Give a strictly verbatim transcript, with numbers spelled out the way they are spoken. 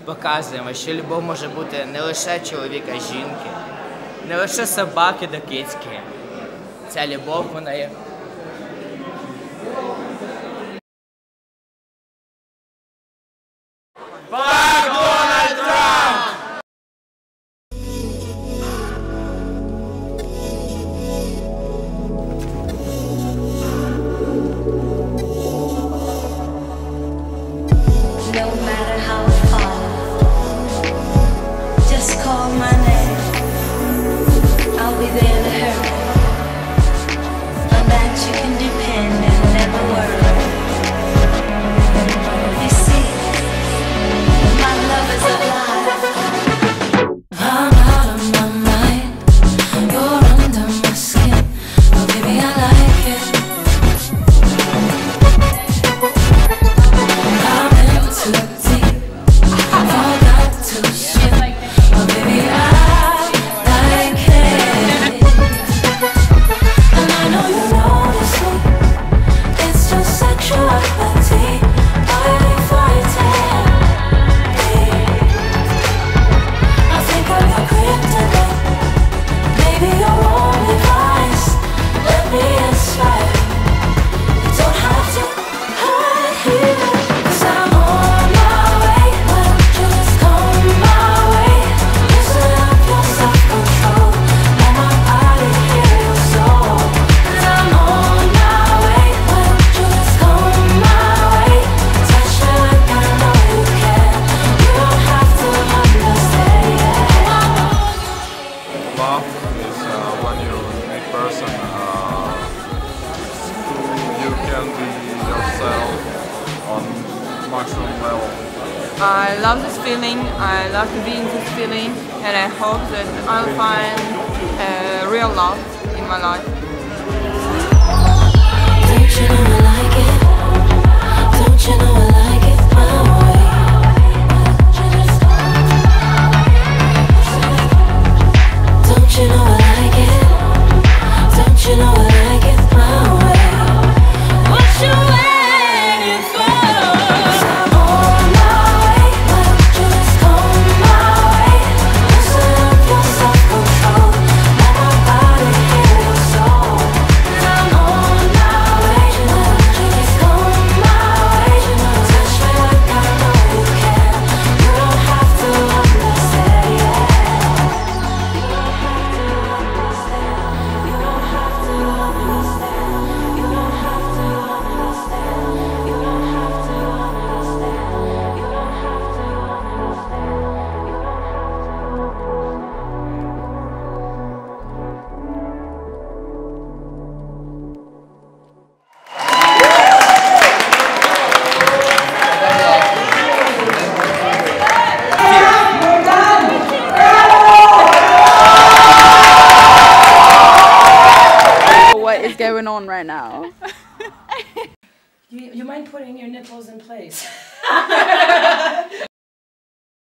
показуємо, що любов може бути не лише чоловіка, жінки, не лише собаки до кицьки. Ця любов, вона є. No matter how far, just call my name. I'll be there in a hurry. On that you can depend and never worry. You see, my love is alive. I'm out of my mind. You're under my skin. Oh baby, I like it. Too deep, forgot to ship. Oh baby, I like it. And I know you notice me. It's just sexuality. Why are you fighting me? I think I'm your kryptonite. Maybe your only vice. Let me inspire. You don't have to hide here. Love is uh, when you meet person uh, you can be yourself on maximum level. I love this feeling, I love to be in this feeling, and I hope that I'll find uh, real love in my life. Don't you know I like it? Don't you know I like it my way? Don't you know I like it? Don't you know I like it my way? What you waiting for? 'Cause I'm on my way. Why don't you just come my way? Loosen up your self-control. Let my body hear your soul. 'Cause I'm on my way. Why don't you just come my way? Touch me like I know you can. You don't have to understand. You don't have to understand. You don't have to understand. You don't have to understand. You don't have to understand. You don't have to What is going on right now? You, you mind putting your nipples in place?